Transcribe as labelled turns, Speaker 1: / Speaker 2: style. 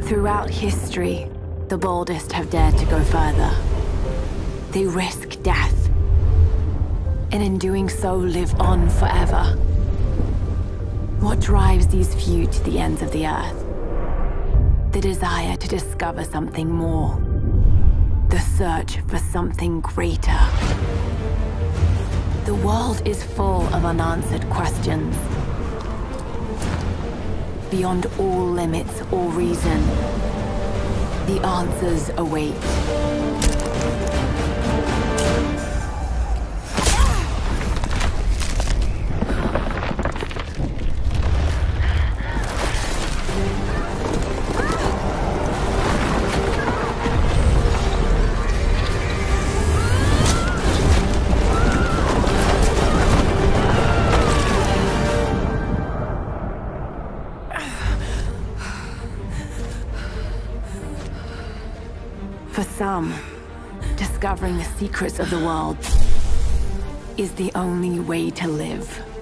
Speaker 1: Throughout history, the boldest have dared to go further. They risk death, and in doing so live on forever. What drives these few to the ends of the earth? The desire to discover something more. The search for something greater. The world is full of unanswered questions. Beyond all limits or reason, the answers await. For some, discovering the secrets of the world is the only way to live.